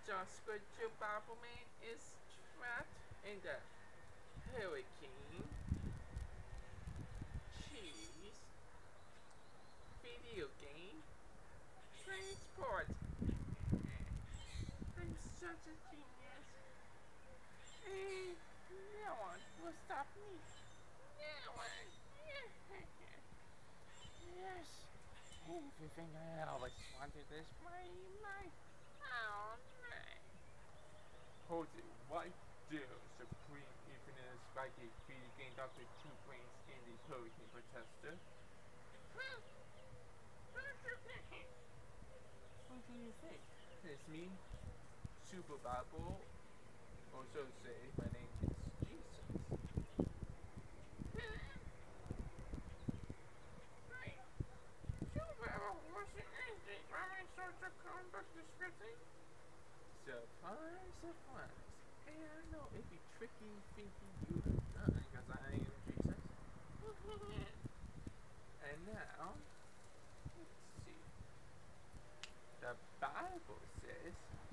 Just scripture bibleman is trapped in the hurricane cheese video game transport. I'm such a genius. And no one will stop me. No one. Yes. Everything I always wanted is my life. Oh no. Hold it right there, Supreme Infinite Spiky Video Game Dr. Two Brains in the Hurricane Protester. What do you think? It's me, Super Bible, or so say, my name is Jesus. Hey, Super Bible wasn't anything. I'm in such a comic description. Surprise, surprise. Hey, I know it'd be tricky thinking you have done, because I am Jesus. And now, let's see. The Bible says,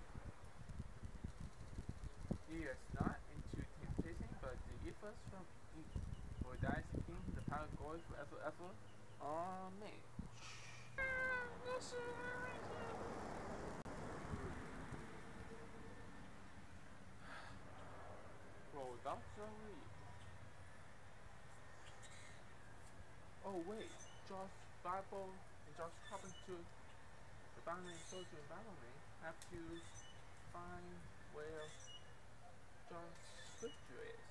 lead us not into temptation, but deliver us from evil. For thy is the kingdom, the power, glory forever, ever. Amen. Well, that's a read. Oh wait, Josh Bible and Josh Carpenter, the Bible and Soldier and Battleman have to find where Josh's scripture is.